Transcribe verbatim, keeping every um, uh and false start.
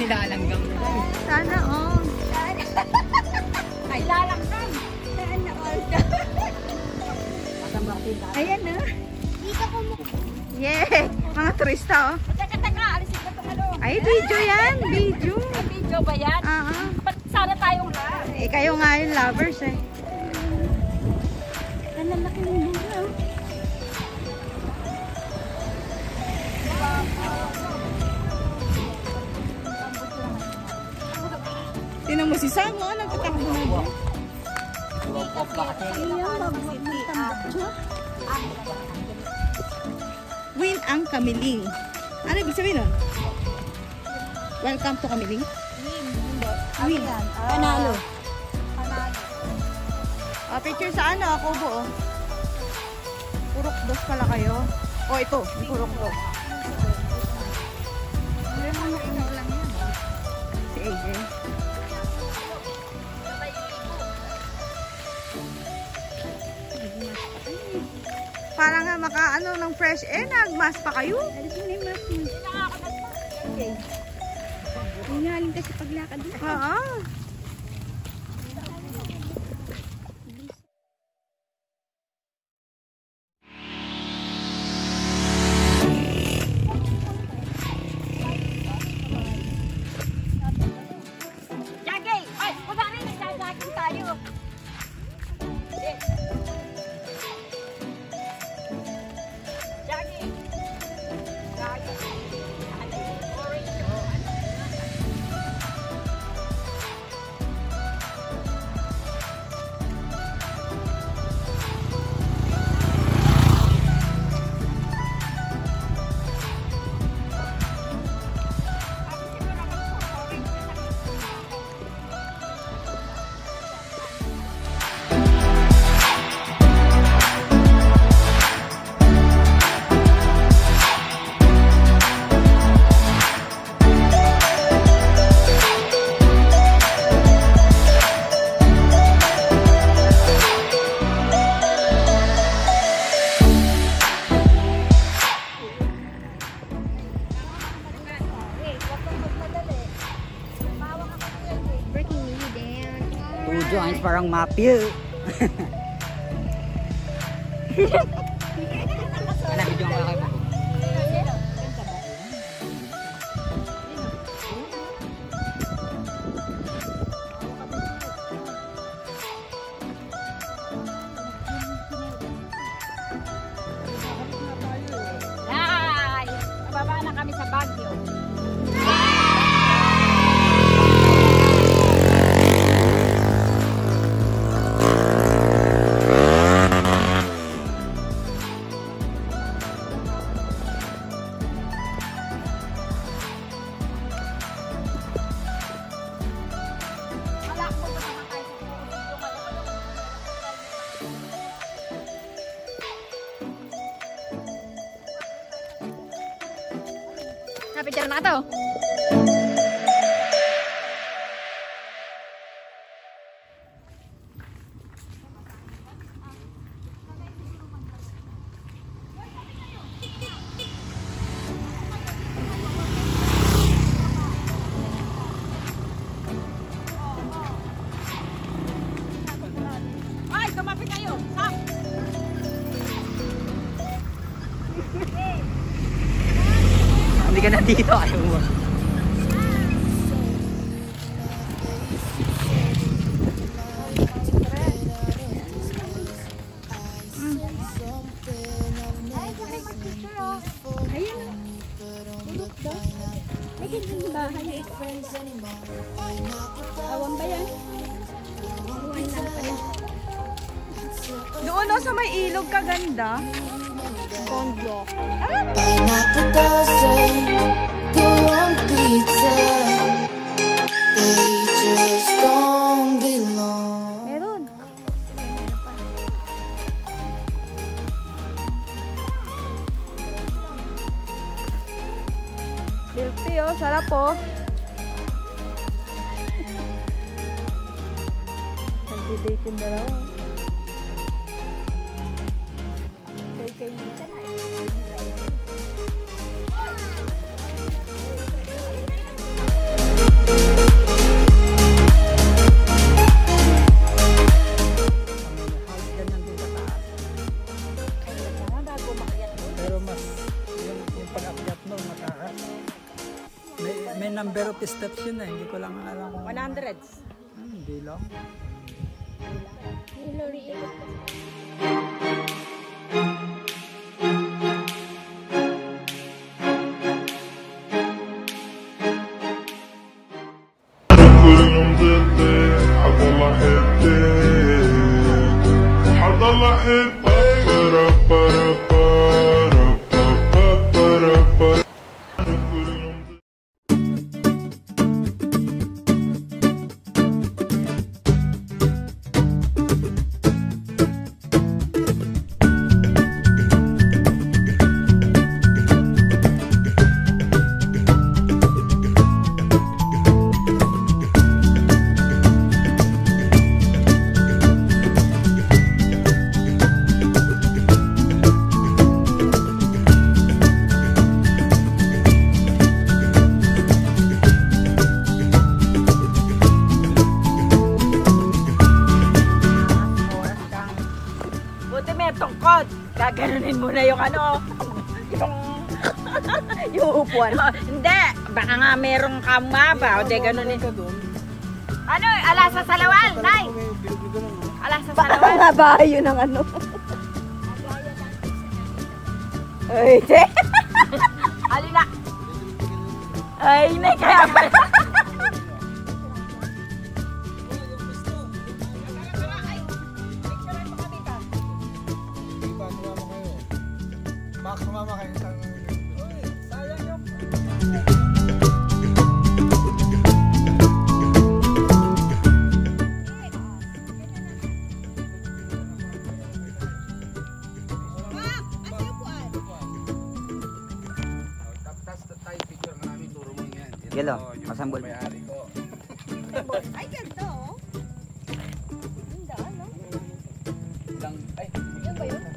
nilalanggam na lang. Sana all. Ay, lalanggam. Sana all. Ayan na. Dito ko mo. Yay! Mga turista oh. Teka, teka, alisin ko itong ano. Ay, video yan. Video. Ay, video ba yan? Ah, ah. Ba't sana tayong lahat? Eh, kayo nga yung lovers eh. Ang lalaki ng bunga. Tinan mo si Sam, oh, nagtatakbo na ba? Win ang Kamiling. Ano ibig sabihin nun? Welcome to Kamiling? Win. Panalo. Oh, picture sa ano, ako po. Oh. Purok dos pala kayo. Oh, ito. Yung purok dos. Si A J. Para nga maka-ano ng fresh air, nag-mask pa kayo? Alis mo na yung mask mo. Okay. Hingaling kasi paglakad mo. Oo. Jagay! Ay, wala rin, nagdadagin tayo. Jagay! Jagay! Orange, oh. Breaking me down. Two joints parang mapil. Ano, video ang kakaiba ko. Ay! Nababa na kami sa Baguio. Napicture na ito. Ay, kumapit kayo. Sam! Hindi ka na dito, ayaw mo. Ayan. Tulog ba? Ay, ganyan bahay. Awan ba yan? Awan lang pala. Doon oh, sa may ilog kaganda. Condo. Pineapple dozen, go on pizza. They just don't belong. Meron. Guilty oh, sarap oh. Nag-date yung dalawa. Kay-kay nito na eh. number of steps yun eh. Hindi ko lang alam kung... one hundreds. Ah, hindi lang. Buti may tungkod. Gaganunin muna yung ano. Yung... yung upuan. Hindi. Baka nga merong kamaba. O di ganunin. Ano? Ala sa salawal, Nay. Ala sa salawal. Baka nga ba yun ang ano? Ay, di. Alina. Ay, Nay. Kaya pala. Max, sumama kayo sa... Uy, sayang yung... Gelo, masambol. Ay, ganito, oh. Ganda, ano? Ay, Yan ba yun?